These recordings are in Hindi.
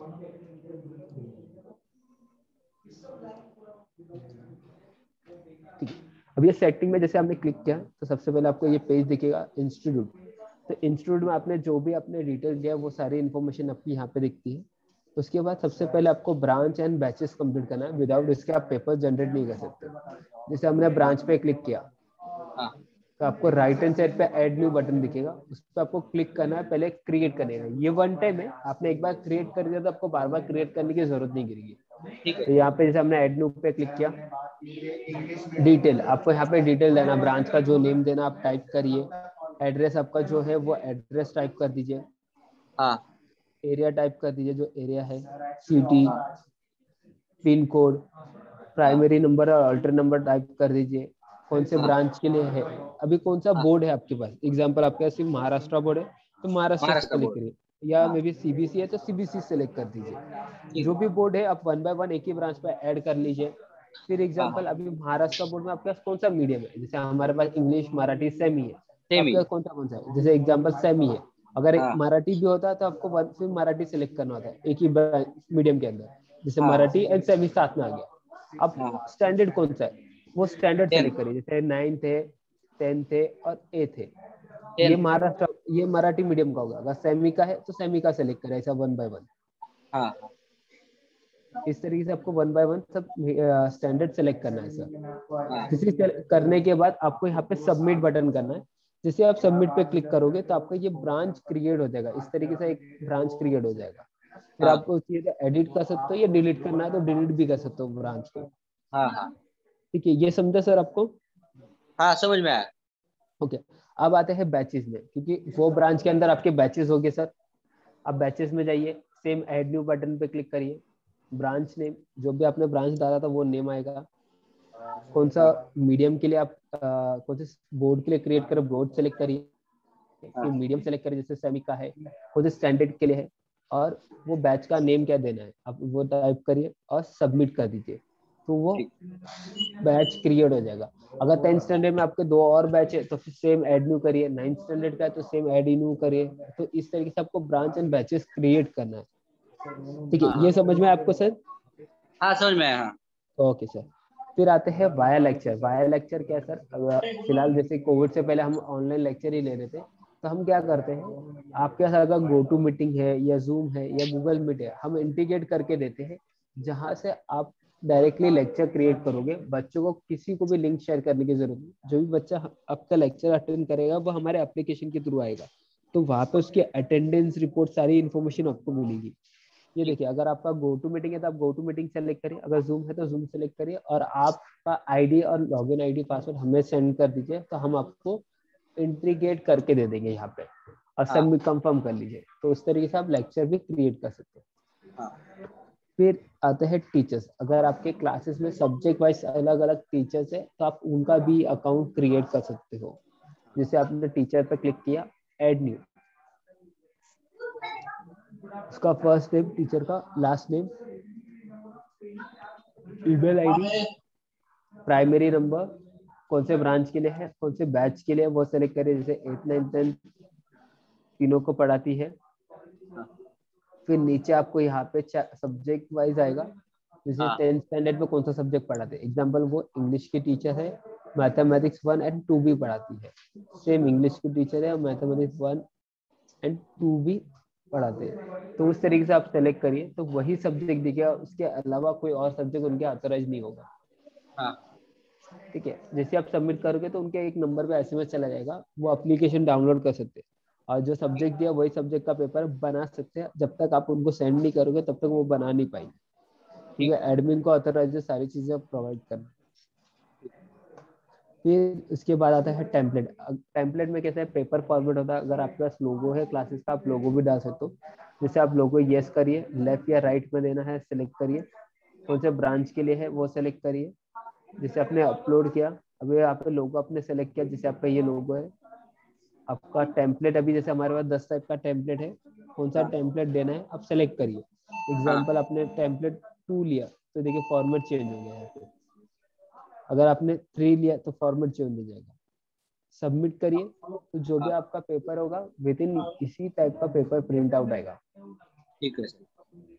ठीक है, अब ये सेटिंग में जैसे आपने क्लिक किया तो सबसे पहले आपको ये पेज दिखेगा इंस्टीट्यूट। तो इंस्टीट्यूट में आपने जो भी आपने डिटेल दिया वो सारी इन्फॉर्मेशन आपकी यहाँ पे दिखती है। उसके बाद सबसे पहले आपको ब्रांच एंड बैचेस कंप्लीट करना है, विदाउट इसके आप पेपर जनरेट नहीं कर सकते। जैसे हमने ब्रांच पे क्लिक किया तो आपको राइट हैंड साइड पे ऐड न्यू बटन दिखेगा, उस पर आपको क्लिक करना है, पहले क्रिएट करने का। ये वन टाइम है, आपने एक बार क्रिएट कर दिया तो आपको बार बार क्रिएट करने की जरूरत नहीं गिरेगी। तो यहाँ पे जैसे हमने ऐड न्यू पे क्लिक किया, डिटेल आपको यहाँ पे डिटेल देना, ब्रांच का जो नेम देना आप टाइप करिए, एड्रेस आपका जो है वो एड्रेस टाइप कर दीजिए, एरिया टाइप कर दीजिए जो एरिया है, city, pin code, primary number और अल्टर नंबर टाइप कर दीजिए, कौन से ब्रांच के लिए है, अभी कौन सा बोर्ड है आपके पास। एग्जांपल आपके पास सिर्फ महाराष्ट्र बोर्ड है तो महाराष्ट्र सेलेक्ट करिए, या मे बी सीबीसी है तो सीबीसी सेलेक्ट कर दीजिए। जो भी बोर्ड है आप वन बाय वन एक ही ब्रांच पे ऐड कर लीजिए। फिर एग्जांपल अभी महाराष्ट्र बोर्ड में आपके पास कौन सा मीडियम है, जैसे हमारे पास इंग्लिश मराठी सेमी है, तो आपके पास कौन सा है, जैसे एग्जांपल सेमी है, अगर एक मराठी भी होता है तो आपको फिर मराठी सेलेक्ट करना होता है एक ही मीडियम के अंदर, जैसे मराठी एंड सेमी साथ में आ गया। अब स्टैंडर्ड कौन सा है वो स्टैंडर्ड सेलेक्ट करिए, जैसे 9th है, 10th है और 8th है। ये महाराष्ट्र, ये मराठी मीडियम का होगा, अगर सेमी का है तो सेमी का सेलेक्ट करें, ऐसा वन बाय वन। इस तरीके से आपको वन बाय वन सब स्टैंडर्ड सेलेक्ट करना है सर। इसी करने के बाद आपको यहाँ पे सबमिट बटन करना है। जैसे आप सबमिट पे क्लिक करोगे तो आपका ये ब्रांच क्रिएट हो जाएगा, इस तरीके से एक ब्रांच क्रिएट हो जाएगा। फिर आपको चाहिए तो एडिट कर सकते हो या डिलीट करना है तो डिलीट भी कर सकते हो ब्रांच को। ठीक है, ये समझा सर आपको? हाँ समझ में आया। ओके, अब आते हैं बैचेस में, क्योंकि वो ब्रांच के अंदर आपके बैचेस हो गए सर। अब बैचेस में जाइए, सेम ऐड न्यू बटन पे क्लिक करिए, ब्रांच नेम जो भी आपने ब्रांच डाला था वो नेम आएगा, कौन सा मीडियम के लिए आप कौन से बोर्ड के लिए क्रिएट करो बोर्ड सेलेक्ट करिए, फिर मीडियम सेलेक्ट करिए जैसे सेमी का है, कौन से स्टैंडर्ड के लिए है, और वो बैच का नेम क्या देना है आप वो टाइप करिए और सबमिट कर दीजिए, तो वो बैच क्रिएट हो जाएगा। अगर 10th स्टैंडर्ड में आपके दो और बैच है तो फिर सेम ऐड न्यू करिए, 9th स्टैंडर्ड का है तो सेम ऐड न्यू करिए। तो इस तरीके से आपको ब्रांच एंड बैचेस क्रिएट करना है। ठीक है, ये समझ में आपको सर? हाँ समझ में आया। ओके सर, फिर आते हैं वाया लेक्चर। वाया लेक्चर क्या है सर? फिलहाल जैसे कोविड से पहले हम ऑनलाइन लेक्चर ही ले रहे थे, तो हम क्या करते हैं, आपके साथ अगर गो टू मीटिंग है या जूम है या गूगल मीट है, हम इंटीग्रेट करके देते हैं, जहां से आप डायरेक्टली लेक्चर क्रिएट करोगे, बच्चों को किसी को भी लिंक शेयर करने की जरूरत नहीं। जो भी बच्चा आपका लेक्चर अटेंड करेगा वो हमारे एप्लीकेशन के थ्रू आएगा, तो वहां पे उसकी अटेंडेंस रिपोर्ट सारी इन्फॉर्मेशन आपको मिलेगी। ये देखिए, अगर आपका गो टू मीटिंग है तो आप गो टू मीटिंग सेलेक्ट करिए, अगर जूम है तो जूम सेलेक्ट करिए, और आपका आईडी और लॉगिन आईडी पासवर्ड हमें सेंड कर दीजिए, तो हम आपको इंटीग्रेट करके दे देंगे यहाँ पे, और सबमिट कंफर्म कर लीजिए। तो उस तरीके से आप लेक्चर भी क्रिएट कर सकते हैं। फिर आते हैं टीचर्स। अगर आपके क्लासेस में सब्जेक्ट वाइज अलग अलग टीचर्स है तो आप उनका भी अकाउंट क्रिएट कर सकते हो। जैसे आपने टीचर पे क्लिक किया, ऐड न्यू, उसका फर्स्ट नेम, टीचर का last name, email ID, primary number, कौन से ब्रांच के लिए है, कौन से बैच के लिए वो सेलेक्ट करें, जैसे 8th 9th 10th तीनों को पढ़ाती है। फिर नीचे आपको यहाँ पे सब्जेक्ट वाइज आएगा, जैसे 10th स्टैंडर्ड में कौन सा सब्जेक्ट पढ़ाते हैं। एग्जांपल वो इंग्लिश की टीचर है, मैथमेटिक्स 1 एंड 2 भी पढ़ाती है, सेम इंग्लिश की टीचर है और मैथमेटिक्स 1 एंड 2 भी पढ़ाते हैं। तो उस तरीके से आप सेलेक्ट करिए, तो वही सब्जेक्ट दिखेगा, उसके अलावा कोई और सब्जेक्ट उनके ऑथराइज नहीं होगा। ठीक है, जैसे आप सबमिट करोगे तो उनके एक नंबर पे एसएमएस चला जाएगा, वो एप्लीकेशन डाउनलोड कर सकते हैं, और जो सब्जेक्ट दिया वही सब्जेक्ट का पेपर बना सकते हैं। जब तक आप उनको सेंड नहीं करोगे तब तक वो बना नहीं पाएंगे। ठीक है, एडमिन को ऑथराइज सारी चीजें प्रोवाइड करना। फिर उसके बाद आता है टेम्पलेट। टेम्पलेट में कैसे पेपर फॉर्मेट होता है, अगर आपके पास लोगो है क्लासेस का, आप लोगो भी डाल सकते हो। जैसे आप लोगो यस करिए, लेफ्ट या राइट में देना है सिलेक्ट करिए, कौन से ब्रांच के लिए है वो सिलेक्ट करिए। जैसे आपने अपलोड किया, अभी यहाँ पे लोगो आपने सेलेक्ट किया, जैसे आपका ये लोगो है, आपका टेम्पलेट अभी जैसे हमारे पास 10 टाइप का टेम्पलेट है, कौन सा टेम्पलेट देना है आप सेलेक्ट करिए। एग्जाम्पल आपने टेम्पलेट 2 लिया तो देखिए फॉर्मेट चेंज हो गया है, अगर आपने 3 लिया तो फॉर्मेट चेंज हो जाएगा। सबमिट करिए, तो जो भी आपका पेपर होगा विद इन इसी टाइप का पेपर प्रिंट आउट आएगा। ठीक है सर।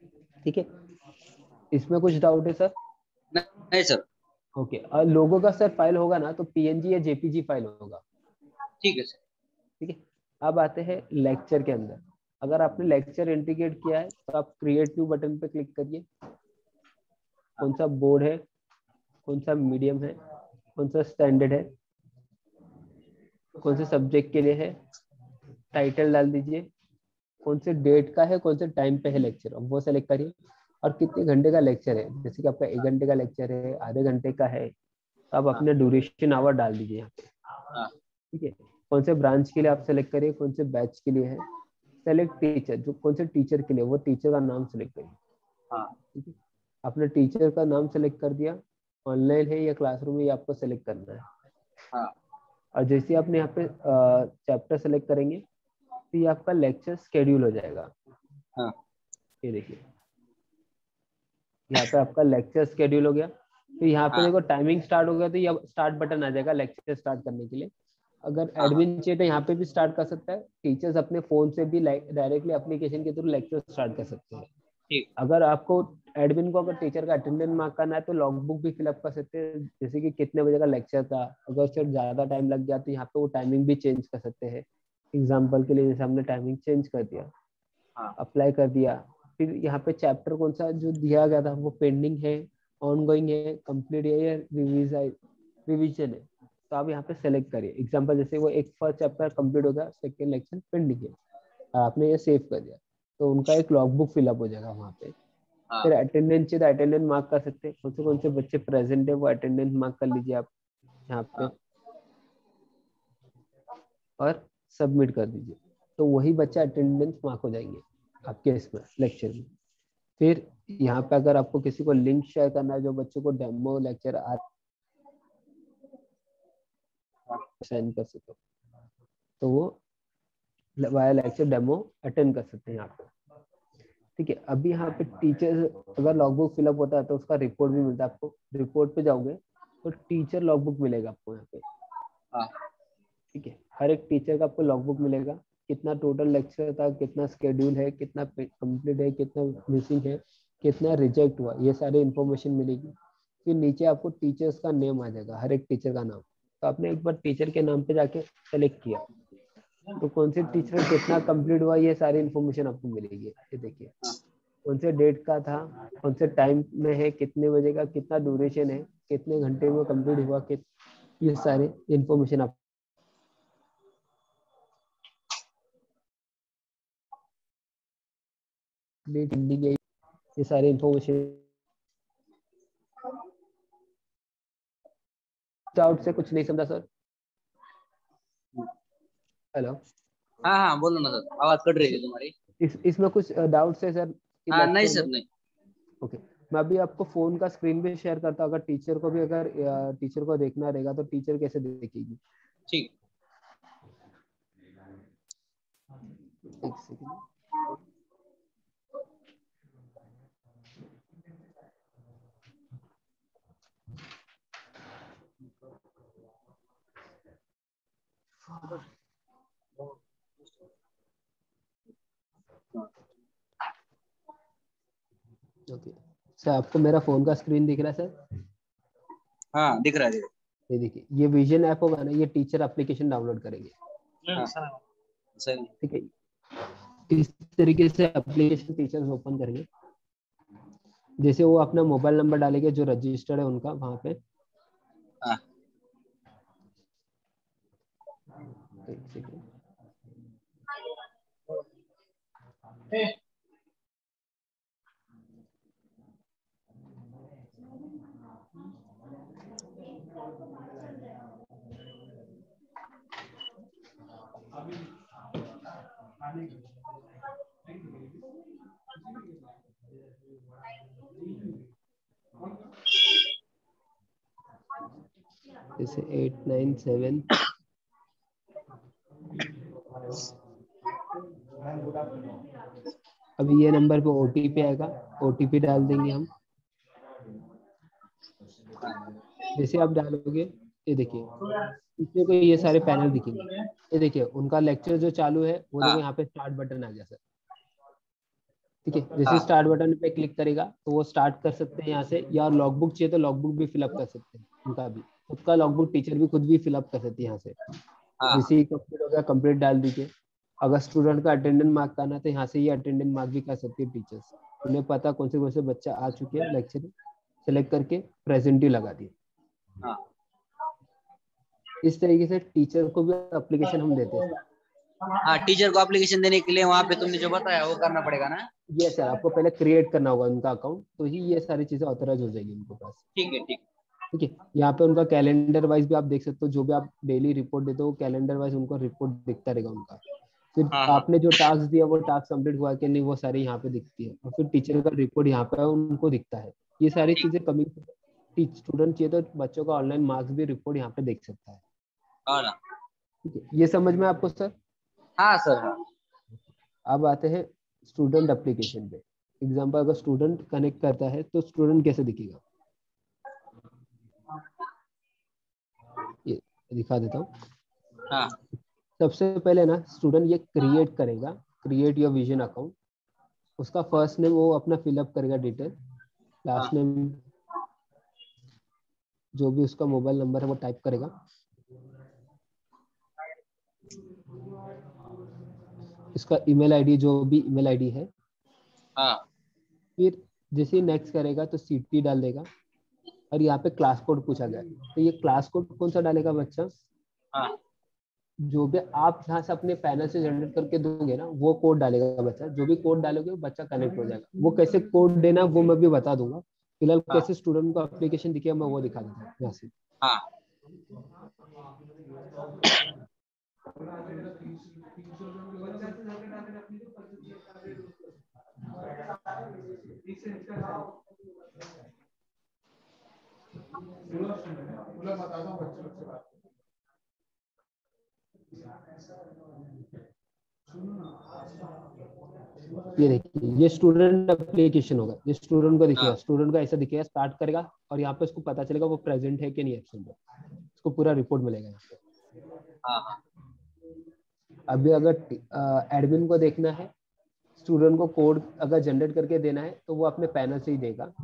ठीक है, इसमें कुछ डाउट है सर? नहीं सर। ओके, और लोगों का सर फाइल होगा ना तो पीएनजी या जेपीजी फाइल होगा। ठीक है सर। ठीक है, अब आते हैं लेक्चर के अंदर। अगर आपने लेक्चर इंटीग्रेट किया है तो आप क्रिएट न्यू बटन पे क्लिक करिए। कौन सा बोर्ड है, कौन सा मीडियम है, कौन सा स्टैंडर्ड है, कौन से सब्जेक्ट के लिए है, टाइटल डाल दीजिए, कौन से डेट का है, कौन से टाइम पे है लेक्चर, अब वो सेलेक्ट करिए। और कितने घंटे का लेक्चर है, जैसे कि आपका 1 घंटे का लेक्चर है, आधे घंटे का है, तो आप हाँ अपने ड्यूरेशन आवर डाल दीजिए यहाँ पे। हाँ ठीक है, कौन से ब्रांच के लिए आप सेलेक्ट करिए, कौन से बैच के लिए है, सेलेक्ट टीचर, जो कौन से टीचर के लिए, वो टीचर का नाम सेलेक्ट करिए। हाँ ठीक है, आपने टीचर का नाम सेलेक्ट कर दिया, ऑनलाइन है या क्लासरूम है ये आपको सेलेक्ट करना है। हाँ और जैसे आपने यहाँ पे चैप्टर सेलेक्ट करेंगे तो ये आपका लेक्चर शेड्यूल हो जाएगा। हाँ ये देखिए, यहाँ पे आपका लेक्चर शेड्यूल हो गया। तो यहाँ पे हाँ देखो टाइमिंग स्टार्ट हो गया, तो ये स्टार्ट बटन आ जाएगा लेक्चर स्टार्ट करने के लिए। अगर हाँ एडमिन चाहिए तो यहाँ पे भी स्टार्ट कर सकता है, टीचर्स अपने फोन से भी डायरेक्टली एप्लीकेशन के थ्रू लेक्चर स्टार्ट कर सकते हैं। ठीक। अगर आपको एडमिन को अगर टीचर का अटेंडेंस मार्क करना है तो लॉग बुक भी फिलअप कर सकते हैं, जैसे कि कितने बजे का लेक्चर था, अगर सिर्फ ज्यादा टाइम लग गया तो यहाँ पे वो टाइमिंग भी चेंज कर सकते हैं। एग्जाम्पल के लिए जैसे हमने टाइमिंग चेंज कर दिया, हाँ अप्लाई कर दिया, फिर यहाँ पे चैप्टर कौन सा जो दिया गया था वो पेंडिंग है, ऑनगोइंग है, कंप्लीट है या रिवीजन है, तो आप यहाँ पे सेलेक्ट करिए। एग्जाम्पल जैसे वो एक फर्स्ट चैप्टर कंप्लीट हो गया, सेकेंड लेक्चर पेंडिंग है, आपने ये सेव कर दिया, तो उनका एक लॉग बुक फिलअप हो जाएगा वहाँ पे। हाँ फिर अटेंडेंस चाहिए तो अटेंडेंस मार्क कर सकते हैं, कौन से बच्चे प्रेजेंट है वो अटेंडेंस मार्क कर लीजिए आप यहाँ पे, हाँ और सबमिट कर दीजिए, तो वही बच्चा अटेंडेंस मार्क हो जाएंगे आपके इसमें लेक्चर में। फिर यहाँ पे अगर आपको किसी को लिंक शेयर करना है जो बच्चों को डेमो लेक्चर सेंड कर सके, तो वो वाया लेक्चर डेमो अटेंड कर सकते हैं यहाँ पे। ठीक है, अभी यहाँ पे टीचर अगर लॉगबुक फिलअप होता है तो उसका रिपोर्ट भी मिलता है आपको। रिपोर्ट पे जाओगे तो टीचर लॉगबुक मिलेगा आपको यहाँ पे। हाँ ठीक है, हर एक टीचर का आपको लॉगबुक मिलेगा, कितना टोटल लेक्चर था, कितना स्केड्यूल है, कितना कंप्लीट है, कितना मिसिंग है, कितना रिजेक्ट हुआ, ये सारी इंफॉर्मेशन मिलेगी। फिर नीचे आपको टीचर्स का नेम आ जाएगा, हर एक टीचर का नाम। तो आपने एक बार टीचर के नाम पे जाके सेलेक्ट किया तो कौन से टीचर कितना कंप्लीट हुआ ये सारी इन्फॉर्मेशन आपको मिलेगी। ये देखिए कौन से डेट का था, कौन से टाइम में है, कितने बजे का, कितना ड्यूरेशन है, कितने घंटे में कंप्लीट हुआ, ये सारे इन्फॉर्मेशन आप डेट एंडिंग है, ये सारे इन्फॉर्मेशन। डाउट से कुछ नहीं समझा सर? हेलो, हाँ हाँ बोलो ना सर, आवाज कट रही है तुम्हारी। इसमें कुछ डाउट्स है सर कि हाँ नहीं लेक्चर सर में? नहीं। ओके, मैं अभी आपको फोन का स्क्रीन भी शेयर करता हूँ, अगर टीचर को भी, अगर टीचर को देखना रहेगा तो टीचर कैसे देखेगी। ठीक। एक सेकंड। ओके सर, आपको मेरा फोन का स्क्रीन दिख रहा है सर? हाँ दिख रहा है ये देखिए, ये विजन ऐप होगा ना, ये टीचर एप्लीकेशन डाउनलोड करेंगे। हाँ सही। ठीक है, इस तरीके से एप्लीकेशन टीचर्स ओपन करेंगे। जैसे वो अपना मोबाइल नंबर डालेंगे जो रजिस्टर्ड है उनका वहां पे। हाँ एक सेकंड। जैसे 897। अभी ये नंबर पे ओटीपी आएगा, ओटीपी डाल देंगे हम। जैसे आप डालोगे, ये देखिए इसमें को ये सारे पैनल दिखेंगे। ये देखिए उनका लेक्चर जो चालू है वो, देखो हाँ यहाँ पे स्टार्ट बटन आ गया सर। ठीक है। जैसे स्टार्ट बटन पे क्लिक करेगा तो वो स्टार्ट कर सकते हैं यहाँ से, या लॉगबुक चाहिए तो लॉगबुक भी फिलअप कर सकते हैं, उनका भी खुद का लॉगबुक टीचर भी खुद भी फिलअप कर सकती है यहाँ से। जैसे ही कंप्लीट हो गया कंप्लीट डाल दीजिए। अगर स्टूडेंट का अटेंडेंस मार्क करना है तो यहाँ से ये अटेंडेंस मार्क भी कर सकती है टीचर्स, उन्हें पता कौन से बच्चा आ चुके हैं लेक्चर, सेलेक्ट करके प्रेजेंट ही लगा दिए। इस तरीके से टीचर को भी एप्लीकेशन हम देते हैं। हाँ, टीचर को एप्लीकेशन देने के लिए वहाँ पे तुमने जो बताया वो करना पड़ेगा ना? ये सर आपको पहले क्रिएट करना होगा उनका अकाउंट, तो ही ये सारी चीजें ऑथराइज हो जाएगी उनके पास। ठीक है, ठीक है। यहाँ पे उनका कैलेंडर वाइज भी आप देख सकते हो, जो भी आप डेली रिपोर्ट देते हो कैलेंडर वाइज उनको रिपोर्ट दिखता रहेगा उनका। फिर आपने जो टास्क दिया वो टास्क कंप्लीट हुआ कि नहीं वो सारी यहाँ पे दिखती है, और फिर टीचर का रिपोर्ट यहाँ पे उनको दिखता है। ये सारी चीजें कमिंग स्टूडेंट चाहिए तो बच्चों का ऑनलाइन मार्क्स भी रिपोर्ट यहाँ पे देख सकता है। ठीक है, ये समझ में आपको सर? हाँ सर। अब आते हैं स्टूडेंट एप्लीकेशन पे। एग्जाम्पल अगर स्टूडेंट कनेक्ट करता है तो स्टूडेंट कैसे दिखेगा, ये दिखा देता हूँ। सबसे पहले ना स्टूडेंट ये क्रिएट करेगा, क्रिएट योर विजन अकाउंट। उसका फर्स्ट नेम वो अपना फिलअप करेगा डिटेल, लास्ट नेम जो भी उसका मोबाइल नंबर है वो टाइप करेगा। इसका ईमेल आईडी जो भी ईमेल आईडी है। फिर जैसे नेक्स्ट करेगा तो सीटी डाल देगा, और यहाँ पे क्लास कोड पूछा गया तो ये क्लास कोड कौन सा डालेगा बच्चा? जो भी आप यहाँ से अपने पैनल से जनरेट करके दोगे ना वो कोड डालेगा बच्चा। जो भी कोड डालोगे वो बच्चा कनेक्ट हो जाएगा। वो कैसे कोड देना वो मैं भी बता दूंगा, फिलहाल कैसे स्टूडेंट को एप्लीकेशन दिखेगा मैं वो दिखा देता हूँ यहाँ से। ये देखिए ये स्टूडेंट एप्लीकेशन होगा, ये स्टूडेंट को दिखेगा। स्टूडेंट को ऐसा दिखेगा, स्टार्ट करेगा और यहाँ पे उसको पता चलेगा वो प्रेजेंट है कि नहीं एब्सेंट है, उसको पूरा रिपोर्ट मिलेगा यहाँ पे। अभी अगर एडमिन को देखना है, स्टूडेंट को कोड अगर जनरेट करके देना है तो वो अपने पैनल से ही देगा।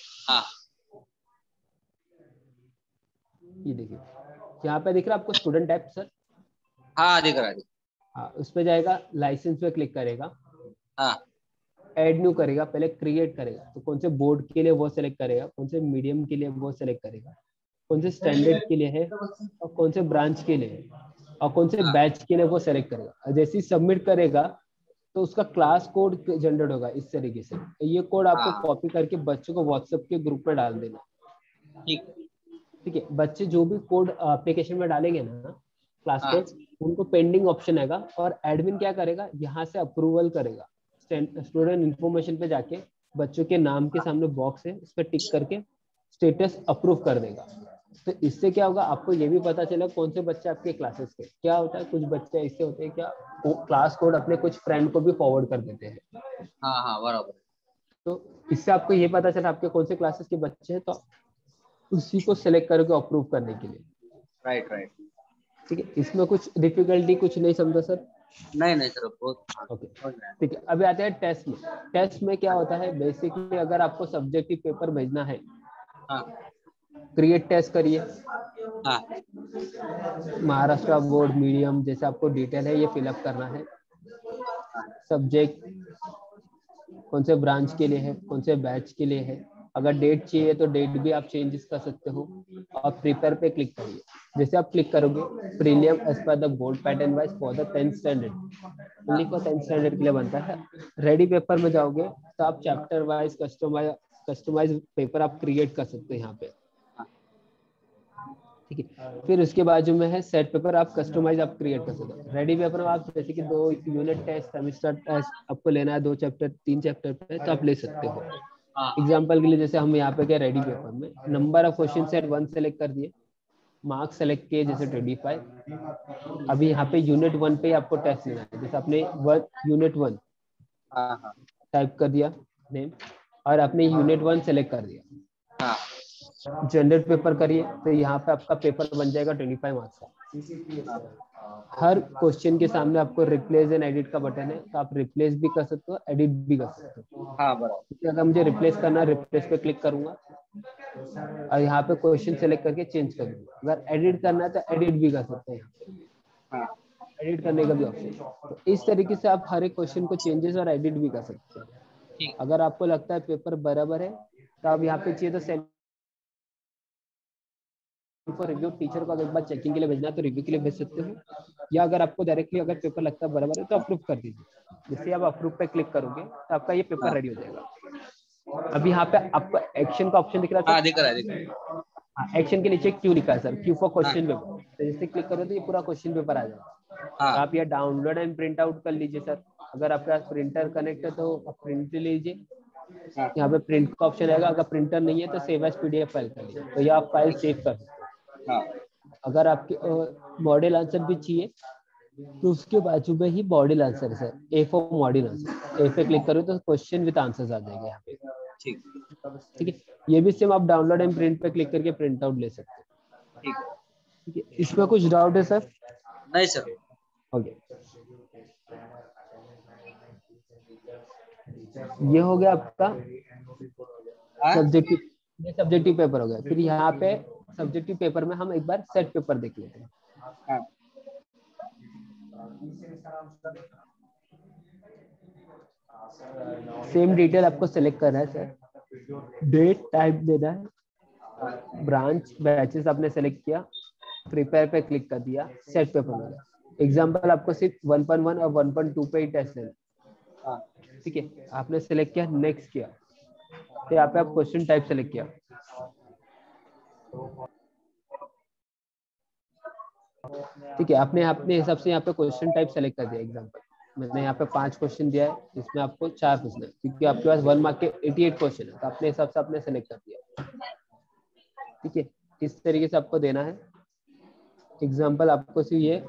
ये देखिए यहाँ पे दिख रहा है आपको स्टूडेंट टाइप सर? हाँ दिख रहा है। हाँ, उस पे जाएगा, लाइसेंस पे क्लिक करेगा, ऐड न्यू करेगा, पहले क्रिएट करेगा तो कौन से बोर्ड के लिए वो सेलेक्ट करेगा, कौन से मीडियम के लिए वो सेलेक्ट करेगा, कौन से स्टैंडर्ड के लिए है और कौन से ब्रांच के लिए है और कौन से बैच के लिए वो सेलेक्ट करेगा। जैसे ही सबमिट करेगा तो उसका क्लास कोड जनरेट होगा इस तरीके से। ये कोड आपको कॉपी करके बच्चों को व्हाट्सएप के ग्रुप में डाल देना। ठीक है, बच्चे जो भी कोड एप्लीकेशन में डालेंगे ना क्लास कोड, उनको पेंडिंग ऑप्शन आएगा और एडमिन क्या करेगा यहाँ से अप्रूवल करेगा। स्टूडेंट इन्फॉर्मेशन पे जाके बच्चों के नाम के सामने बॉक्स है, उस पर टिक करके स्टेटस अप्रूव कर देगा। तो इससे क्या होगा आपको ये भी पता चलेगा कौन से बच्चे आपके क्लासेस के। क्या होता है कुछ बच्चे ऐसे होते हैं क्या वो क्लास कोड अपने कुछ फ्रेंड को भी फॉरवर्ड कर देते हैं। बराबर। तो इससे आपको ये पता चला आपके कौन से क्लासेस के बच्चे हैं, तो उसी को सिलेक्ट करके अप्रूव करने के लिए। राइट। ठीक है, इसमें कुछ डिफिकल्टी कुछ नहीं समझा सर? नहीं सर, बहुत ओके ठीक है। अभी आते हैं टेस्ट में। टेस्ट में क्या होता है बेसिकली अगर आपको सब्जेक्टिव पेपर भेजना है, क्रिएट टेस्ट करिए। महाराष्ट्र बोर्ड मीडियम जैसे आपको डिटेल है ये फिलअप करना है। सब्जेक्ट कौन से ब्रांच के लिए है, कौन से बैच के लिए है। अगर डेट चाहिए तो डेट भी आप चेंजेस कर सकते हो। और प्रिपेयर पे क्लिक करिए। जैसे आप क्लिक करोगे prelim as per the board pattern wise for the 10th standard, only for 10th standard के लिए बनता है। रेडी पेपर में जाओगे तो आप चैप्टर वाइज कस्टमाइज पेपर आप क्रिएट कर सकते हैं यहाँ पे। ठीक है, फिर उसके बाजू में है सेट पेपर, आप कस्टमाइज आप क्रिएट कर सकते हो। रेडी पेपर में आप जैसे कि 2 यूनिट टेस्ट, सेमेस्टर टेस्ट आपको लेना है 2 चैप्टर 3 चैप्टर पे तो आप ले सकते हो। एग्जांपल के लिए जैसे हम यहाँ पे क्या रेडी पेपर में number of question set 1 select कर दिए, मार्क्स सेलेक्ट किए जैसे 25। अभी यहाँ पे यूनिट 1 पे आपको टेस्ट लेना है, जैसे आपने यूनिट 1 टाइप कर दिया नेम और आपने यूनिट 1 सेलेक्ट कर दिया। जनरेट पेपर करिए तो यहाँ पे आपका पेपर बन जाएगा 25 मार्क्स का। हर क्वेश्चन के सामने आपको रिप्लेस एंड एडिट का बटन है, तो आप रिप्लेस भी कर सकते हो, एडिट भी कर सकते हो। हाँ बराबर। तो अगर मुझे रिप्लेस करना है, रिप्लेस पे क्लिक करूंगा और यहाँ पे क्वेश्चन सेलेक्ट करके चेंज कर दूंगा। अगर एडिट करना है तो एडिट भी कर सकते हैं, हाँ एडिट करने का भी ऑप्शन। तो इस तरीके से आप हर एक क्वेश्चन को चेंजेस और एडिट भी कर सकते हैं। ठीक। अगर आपको लगता है पेपर बराबर है तो आप यहाँ पे चाहिए तो सेंड को रिव्यू, टीचर को अगर एक बार चेकिंग के लिए भेजना है तो रिव्यू के लिए भेज सकते हो, या अगर आपको डायरेक्टली अगर पेपर लगता है बराबर है तो अप्रूव कर दीजिए। जैसे आप अप्रूव पे क्लिक करोगे तो आपका ये पेपर हाँ रेडी हो जाएगा। अभी यहाँ पे आपको एक्शन का ऑप्शन दिख रहा है हाँ, सर? दिख रहा है, दिख रहा है। हाँ, एक्शन के नीचे क्यू लिखा है सर, क्यू फॉर हाँ क्वेश्चन पेपर। तो जैसे क्लिक करो तो ये पूरा क्वेश्चन पेपर आ जाएगा। तो हाँ आप ये डाउनलोड एंड प्रिंट आउट कर लीजिए सर। अगर आपके पास प्रिंटर कनेक्ट है तो आप प्रिंट लीजिए, हाँ। यहाँ पे प्रिंट का ऑप्शन आएगा। अगर प्रिंटर नहीं है तो सेव एज पीडीएफ फाइल कर लीजिए, तो ये आप फाइल ठीक। सेव कर सकते हो। हाँ अगर आपके मॉडल आंसर भी चाहिए तो उसके बाजू में ही मॉडल आंसर है sir, A for model answer. A पे क्लिक करो तो क्वेश्चन विद आंसर्स आ जाएगा यहाँ पे। ठीक। ठीक है, ये भी सेम आप डाउनलोड एंड प्रिंट पे क्लिक करके प्रिंट आउट ले सकते हैं। ठीक है। ठीक है, इसमें कुछ डाउट है सर? नहीं सर। ओके, ये हो गया आपका हाँ सब्जेक्टिव, ये सब्जेक्टिव पेपर हो गया। फिर यहाँ पे सब्जेक्टिव पेपर में हम एक बार सेट पेपर देख लेते हैं। हाँ सेम डिटेल आपको सेलेक्ट करना है सर, डेट टाइम देना है, हाँ ब्रांच बैचेस आपने सेलेक्ट किया, प्रिपेयर पे क्लिक कर दिया, सेट पेपर में। एग्जाम्पल आपको सिर्फ 1.1 और 1.2 पे ही टेस्ट लेना। हाँ। ठीक है, आपने सेलेक्ट किया, नेक्स्ट किया, तो यहाँ पे आप क्वेश्चन टाइप सेलेक्ट किया। ठीक है, आपने अपने हिसाब से यहाँ पे क्वेश्चन टाइप सेलेक्ट कर दिया। एग्जाम्पल मैंने यहाँ पे 5 क्वेश्चन दिया है, इसमें आपको 4 पूछना है क्योंकि आपके पास 1 मार्क के 88 क्वेश्चन है, तो अपने हिसाब से आपने सेलेक्ट कर दिया। ठीक है, इस तरीके से आपको देना है। एग्जाम्पल आपको सिर्फ ये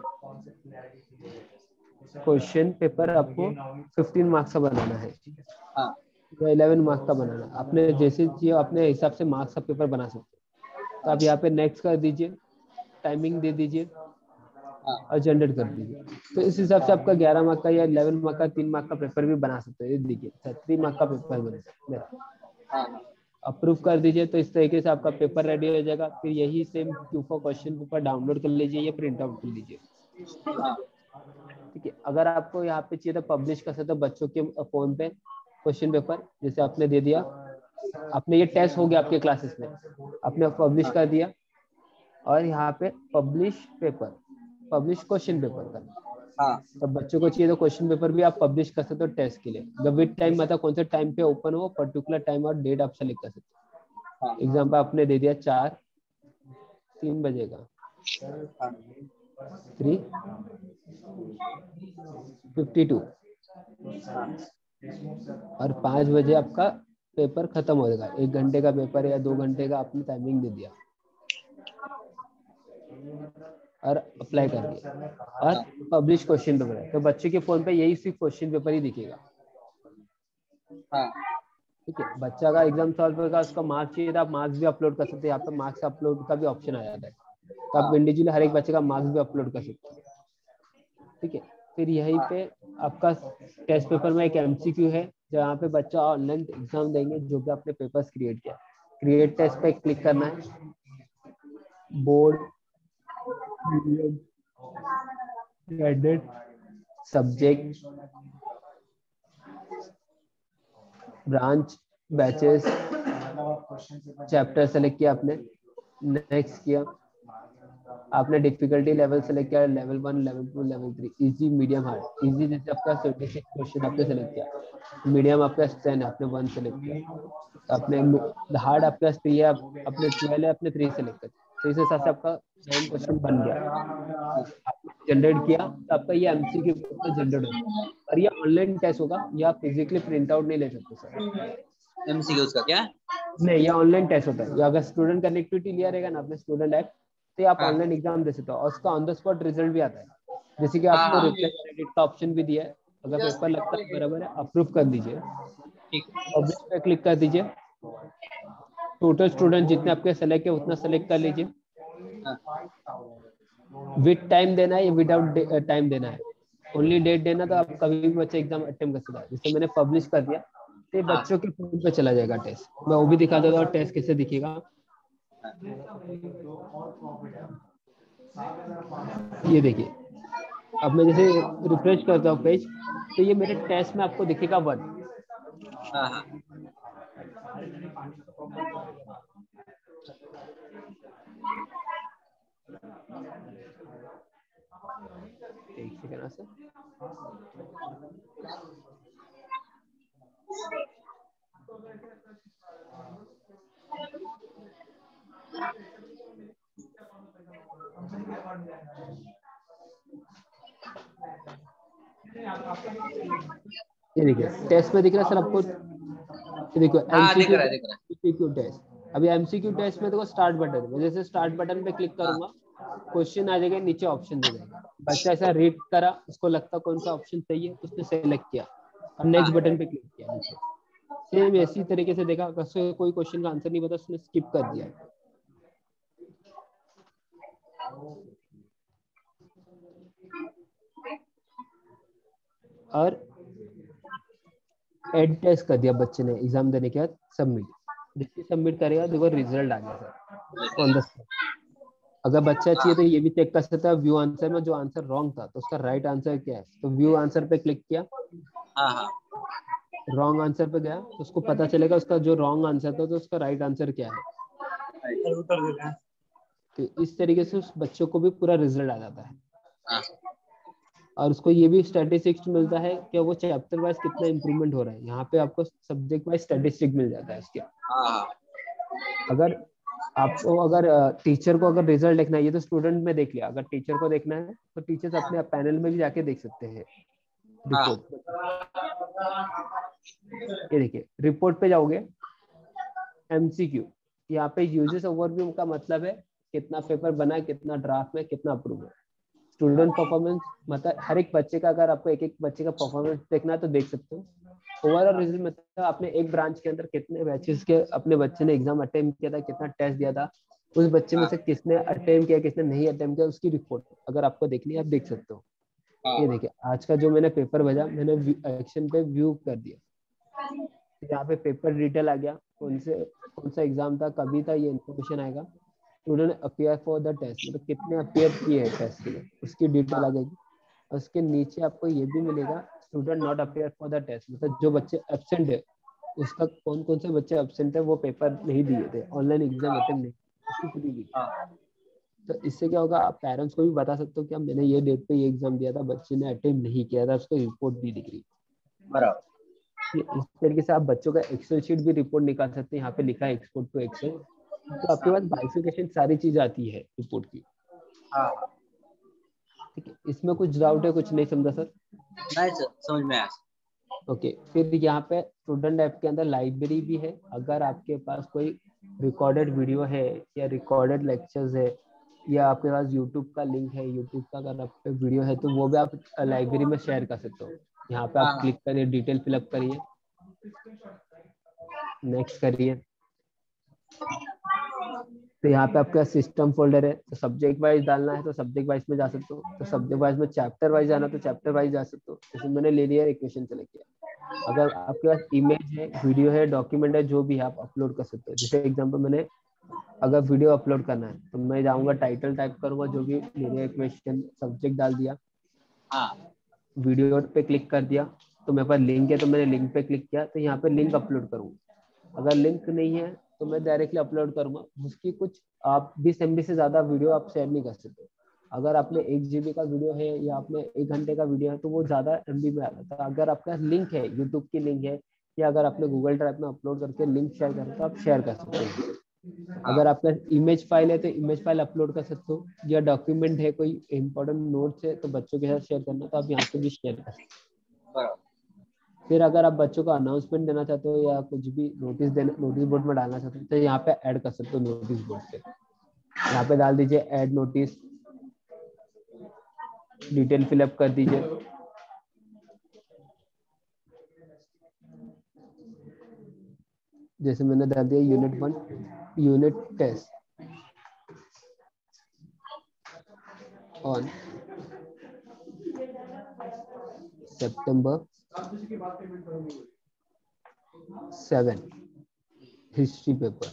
क्वेश्चन पेपर आपको 15 मार्क्स का बनाना है हाँ या 11 मार्क्स का बनाना है। आपने जैसे चाहिए अपने हिसाब से मार्क्स का पेपर बना सकते हैं। तो आप यहाँ पे नेक्स्ट कर दीजिए, टाइमिंग दे दीजिए हाँ और जनरेट कर दीजिए। तो इस हिसाब से आपका 11 मार्क का या 11 मार्क का 3 मार्क का पेपर भी बना सकते हैं। ये देखिए 3 मार्क का पेपर बना, हाँ अप्रूव कर दीजिए। तो इस तरीके से आपका पेपर रेडी हो जाएगा। फिर यही same Q for question paper download कर लीजिए या प्रिंट आउट कर लीजिए। हाँ। ठीक है, अगर आपको यहाँ पे चाहिए तो पब्लिश कर सकते हो बच्चों के फोन पे क्वेश्चन पेपर, जैसे आपने दे दिया, आपने ये टेस्ट हो गया आपके क्लासेस में, आपने पब्लिश कर दिया और यहाँ पे publish paper, publish question paper का। हाँ तो बच्चों को चाहिए तो क्वेश्चन पेपर भी आप पब्लिश कर सकते हो टेस्ट के लिए। जब विद टाइम मतलब कौन से टाइम पे ओपन हो, पर्टिकुलर टाइम और डेट आप सेलेक्ट कर सकते हाँ हो। एग्जाम्पल आपने दे दिया 3 बजे का, हाँ 3:52 और 5 बजे आपका पेपर खत्म हो जाएगा। 1 घंटे का पेपर या 2 घंटे का आपने टाइमिंग दे दिया और अप्लाई कर दिया और पब्लिश क्वेश्चन पेपर है। तो बच्चे के फोन पे यही सिर्फ क्वेश्चन पेपर ही दिखेगा। हाँ। ठीक है, बच्चा का एग्जाम सॉल्व होगा, उसका मार्क्स चाहिए तो आप मार्क्स भी अपलोड कर सकते हैं। यहाँ पे मार्क्स अपलोड का भी ऑप्शन आ जाता है, तो आप इंडिविजुअली हर एक बच्चे का मार्क्स भी अपलोड कर सकते हैं। ठीक है, फिर यहीं पे आपका टेस्ट पेपर में एक एमसीक्यू है जहाँ पे बच्चा ऑनलाइन एग्जाम देंगे जो भी आपने पेपर्स क्रिएट किया। क्रिएट टेस्ट पे क्लिक करना है, board, candidate, subject, branch, batches, chapter select किया आपने, नेक्स्ट किया, आपने डिफिकल्टी लेवल सेलेक्ट किया, level 1, level 2, level 3, easy, medium, hard. Easy जैसे आपका 76 क्वेश्चन आपने सेलेक्ट किया, मीडियम आपका 10 है, आपने 1 सेलेक्ट किया, आपने हार्ड आपके पास 3 है, आपने 12 है, आपने 3 सेलेक्ट किया। तो इस हिसाब से आपका 9 क्वेश्चन बन गया, आपने जनरेट किया, तो आपका ये एमसीक्यू जनरेट होगा। और ये ऑनलाइन टेस्ट होगा, या फिजिकली प्रिंट आउट नहीं ले सकते सर। एमसीक्यूज का क्या? नहीं, ये ऑनलाइन टेस्ट होता है। या अगर स्टूडेंट कनेक्टिविटी लिया रहेगा ना अपने स्टूडेंट ऐप, तो आप हाँ ऑनलाइन एग्जाम दे सकते हो और उसका ऑन द स्पॉट रिजल्ट भी आता है। जैसे कि हाँ आपको हाँ। रिप्लाई क्रेडिट का ऑप्शन भी दिया है। अगर पेपर लगता है बराबर है, अप्रूव कर दीजिए, ठीक है। पब्लिश पे क्लिक कर दीजिए, टोटल स्टूडेंट जितने आपके सेलेक्ट है उतना सेलेक्ट कर लीजिए। हाँ विद टाइम देना है या विदाउट टाइम देना है? ओनली डेट देना तो आप कभी भी बच्चे एग्जाम अटेम्प्ट कर सकता है। जैसे मैंने पब्लिश कर दिया तो ये हाँ बच्चों के फोन पे चला जाएगा टेस्ट। मैं वो भी दिखा देता हूँ टेस्ट कैसे दिखेगा। ये देखिए, अब मैं जैसे रिफ्रेश करता हूँ पेज तो ये मेरे टेस्ट में आपको दिखेगा 1। हाँ हाँ। एक सेकंड सर। ये देखिए टेस्ट में दिख रहा है सर आपको। ये देखो हाँ दिख एमसीक्यू रहा है, दिख टेस्ट, रहा है। MCQ test. अभी एमसीक्यू टेस्ट में देखो स्टार्ट बटन है, जैसे स्टार्ट बटन पे क्लिक हाँ करूंगा क्वेश्चन आ जाएगा, नीचे ऑप्शन दे देगा। बच्चा ऐसा रीड करा, उसको लगता कौन सा ऑप्शन सही है, उसने सेलेक्ट किया और हाँ नेक्स्ट बटन पे क्लिक किया नीचे। सेम इसी तरीके से देखा, अगर कोई क्वेश्चन का आंसर नहीं पता उसने स्किप कर दिया। और एड टेस्ट कर दिया बच्चे ने एग्जाम देने के बाद, सबमिट। जैसे सबमिट करेगा देखो रिजल्ट आ गया सर ऑन द स्पॉट। अगर बच्चा चाहिए तो ये भी चेक कर सकता है व्यू आंसर में, जो आंसर रॉन्ग था तो उसका राइट आंसर क्या है। तो व्यू आंसर पे क्लिक किया, हाँ हाँ। रॉन्ग आंसर पे गया तो उसको पता चलेगा उसका जो रॉन्ग आंसर था तो उसका राइट आंसर क्या है। उत्तर देते हैं। तो इस तरीके से उस बच्चों को भी पूरा रिजल्ट आ जाता है। हाँ और उसको ये भी स्टैटिस्टिक्स मिलता है कि वो चैप्टर वाइज कितना इंप्रूवमेंट हो रहा है। यहाँ पे आपको सब्जेक्ट वाइज स्टैटिस्टिक मिल जाता है इसके। हाँ अगर आपको अगर टीचर को अगर रिजल्ट देखना है, ये तो स्टूडेंट में देख लिया, अगर टीचर को देखना है तो टीचर्स अपने पैनल में भी जाके देख सकते हैं हाँ रिपोर्ट। ये देखिए रिपोर्ट पे जाओगे, एमसीक्यू, यहाँ पे यूजेस ओवरव्यू का मतलब है कितना पेपर बना है, कितना ड्राफ्ट में, कितना अप्रूव है। स्टूडेंट परफॉर्मेंस मतलब हर एक बच्चे का, अगर आपको एक एक बच्चे का परफॉर्मेंस देखना है तो देख सकते हो। ओवरऑल रिजल्ट मतलब आपने एक ब्रांच के अंदर कितने बैचेस के अपने बच्चे ने एग्जाम अटेम्प्ट किया था, कितना टेस्ट दिया था, उस बच्चे में हाँ से किसने अटेम्प्ट किया, किसने नहीं अटेम्प्ट किया, उसकी रिपोर्ट अगर आपको देखनी है आप देख सकते हो। हाँ। ये देखिए आज का जो मैंने पेपर भेजा, मैंने एक्शन पे व्यू कर दिया। यहाँ पे पेपर डिटेल आ गया, कौन सा एग्जाम था, कभी था, ये इन्फॉर्मेशन आएगा। स्टूडेंट ने अपियर फॉर द टेस्ट मतलब कितने अपियर किए हैं टेस्ट के लिए, उसकी डिटेल आ जाएगी। और उसके नीचे आपको ये भी मिलेगा student not appear for the test, मतलब जो बच्चे एब्सेंट है उसका कौन कौन से बच्चे एब्सेंट है, वो पेपर नहीं दिए थे, ऑनलाइन एग्जाम अटेम्प्ट नहीं, उसकी पूरी डिटेल। हाँ तो इससे क्या होगा, आप पेरेंट्स को भी बता सकते हो कि मैंने ये डेट पे ये एग्जाम दिया था, बच्चे ने अटेम्प्ट नहीं किया था, उसको रिपोर्ट भी दिख रही। बराबर। इस तरीके से आप बच्चों का एक्सेल शीट भी रिपोर्ट निकाल सकते हैं। यहाँ पे लिखा है एक्सपोर्ट टू एक्सेल, तो आपके पास बाइफिकेशन सारी चीज आती है रिपोर्ट की। हाँ ठीक है, इसमें कुछ डाउट है, कुछ नहीं समझा सर? नहीं सर, समझ में आया। ओके, फिर यहाँ पे स्टूडेंट ऐप के अंदर लाइब्रेरी भी है। अगर आपके पास कोई रिकॉर्डेड वीडियो है या रिकॉर्डेड लेक्चर्स है या आपके पास यूट्यूब का लिंक है, यूट्यूब का अगर आप पे वीडियो है तो वो भी आप लाइब्रेरी में शेयर कर सकते हो। यहाँ पे आप हाँ क्लिक करिए, डिटेल फिलअप करिए, नेक्स्ट करिए। तो यहाँ पे आपका सिस्टम फोल्डर है, तो सब्जेक्ट वाइज डालना है तो सब्जेक्ट वाइज में जा सकते हो, तो सब्जेक्ट वाइज में चैप्टर वाइज जाना तो चैप्टर वाइज जा सकते हो। जैसे मैंने लीनियर इक्वेशन सेलेक्ट किया। अगर आपके पास इमेज है, वीडियो है, डॉक्यूमेंट है, जो भी है आप अपलोड कर सकते हो। जैसे एग्जांपल मैंने अगर वीडियो अपलोड करना है तो मैं जाऊंगा, टाइटल टाइप करूंगा, जो भी लीनियर इक्वेशन, सब्जेक्ट डाल दिया, हाँ वीडियो पे क्लिक कर दिया, तो मेरे पास लिंक है तो मैंने लिंक पे क्लिक किया, तो यहाँ पे लिंक अपलोड करूंगा। अगर लिंक नहीं है तो मैं डायरेक्टली अपलोड करूंगा। उसकी कुछ आप 20 MB से ज्यादा वीडियो आप शेयर नहीं कर सकते। अगर आपने 1 GB का वीडियो है या आपने 1 घंटे का वीडियो है तो वो ज्यादा MB में आता है। अगर आपका लिंक है, यूट्यूब की लिंक है, या अगर आपने गूगल ड्राइव में अपलोड करके लिंक शेयर करें तो आप शेयर कर सकते हैं। हाँ। अगर आपका इमेज फाइल है तो इमेज फाइल अपलोड कर सकते हो, या डॉक्यूमेंट है, कोई इंपॉर्टेंट नोट्स है तो बच्चों के साथ शेयर करना तो आप यहाँ से भी शेयर कर सकते बराबर। हो। फिर अगर आप बच्चों को अनाउंसमेंट देना चाहते हो या कुछ भी नोटिस देना, नोटिस बोर्ड में डालना चाहते हो तो यहाँ पे ऐड कर सकते हो नोटिस बोर्ड पे। यहाँ पे डाल दीजिए ऐड नोटिस, डिटेल फिलअप कर दीजिए। जैसे मैंने डाल दिया unit 1 unit test. on September 7 history paper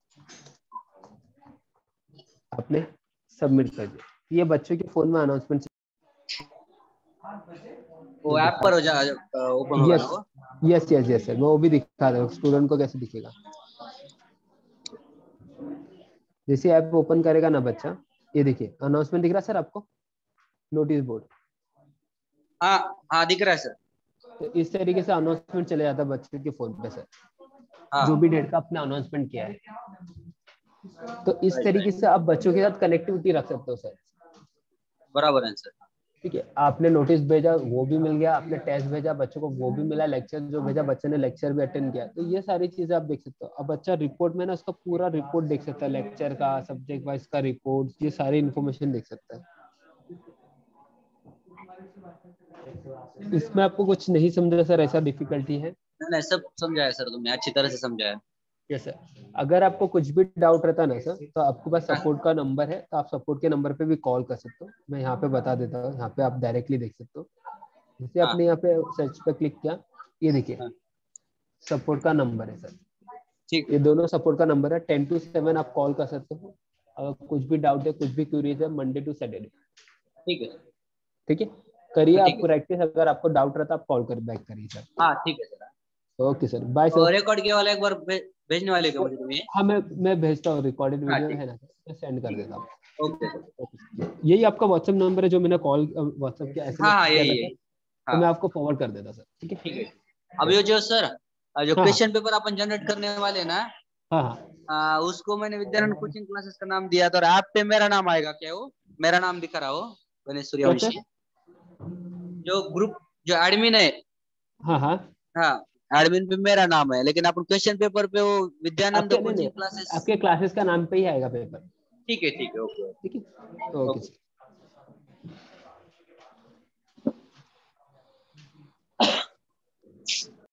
आपने सबमिट कर दिया। ये बच्चों के फोन में अनाउंसमेंट वो ऐप पर हो जा ओपन होगा ना वो? यस यस यस सर, वो भी दिखा दो स्टूडेंट को कैसे दिखेगा। जैसे ऐप ओपन करेगा ना बच्चा, ये देखिए अनाउंसमेंट दिख रहा है सर आपको, नोटिस बोर्ड। हाँ हाँ दिख रहा है सर। तो इस तरीके से अनाउंसमेंट चले जाता है बच्चे के फोन पे सर, हाँ जो भी डेट का आपने अनाउंसमेंट किया है। तो इस राइट तरीके राइट, से आप बच्चों के साथ कनेक्टिविटी रख सकते हो सर। बराबर है सर। ठीक है, आपने नोटिस भेजा वो भी मिल गया, आपने टेस्ट भेजा बच्चों को वो भी मिला, लेक्चर जो भेजा बच्चे ने लेक्चर भी अटेंड किया। तो ये सारी चीजें आप देख सकते हो। अब बच्चा रिपोर्ट में ना उसका पूरा रिपोर्ट देख सकता है, लेक्चर का, सब्जेक्ट वाइज का रिपोर्ट, ये सारी इन्फॉर्मेशन देख सकता है। इसमें आपको कुछ नहीं समझा सर, ऐसा डिफिकल्टी है? नहीं नहीं, सब समझाया सर, तुमने अच्छी तरह से समझाया। Yes sir. अगर आपको कुछ भी डाउट रहता है ना सर, तो आपके पास हाँ सपोर्ट का नंबर है, तो आप सपोर्ट के नंबर पे भी कॉल कर सकते हो। मैं यहाँ पे बता देता हूँ, यहाँ पे आप डायरेक्टली देख सकते हो। जैसे हाँ आपने यहाँ पे सर्च पे क्लिक किया, ये देखिए हाँ, सपोर्ट का नंबर है सर। ठीक ये दोनों सपोर्ट का नंबर है, 10 to 7 आप कॉल कर सकते हो। अगर कुछ भी डाउट है, कुछ भी क्वेरीज है, मंडे टू सैटरडे। ठीक है। ठीक है, करिए हाँ आप ठीक है। प्रैक्टिस। अगर आपको डाउट रहता है आप कॉल कर बैक करिए सर। हाँ ठीक है सर। ओके सर, बाय और सर। रिकॉर्ड किया वाला एक बार भेजने वाले क्या मुझे तुम ये? हाँ मैं भेजता हूँ, रिकॉर्डेड हाँ वीडियो ठीक है ना सर, मैं सेंड कर ठीक है। देता हूँ। Okay sir. Okay. यही आपका व्हाट्सएप नंबर है जो मैंने कॉल व्हाट्सएप किया, हाँ एसएमएस हाँ किया यही था सर, यही। तो हाँ मैं आपको फॉरवर्ड कर देता सर। ठीक ठीक है। है। अब ये जो सर जो हाँ हाँ क्वेश्चन पेपर अपन जनरेट करने वाले हैं ना, हाँ हाँ। उसको मैंने विद्यानंद कोचिंग क्लासेस का नाम दिया था, और ऐप पे मेरा नाम आएगा क्या? वो मेरा नाम दिखा रहा हो, गणेश क्या सर? सूर्यवंशी, जो ग्रुप जो एडमिन है। हाँ हाँ। हाँ, एडमिन पे मेरा नाम है, लेकिन अपन क्वेश्चन पेपर पे वो विद्यानंद आपके नहीं नहीं, कोचिंग क्लासेस। आपके क्लासेस का नाम पे ही आएगा पेपर। ठीक है ओके। ठीक है, ओके ओके। सर।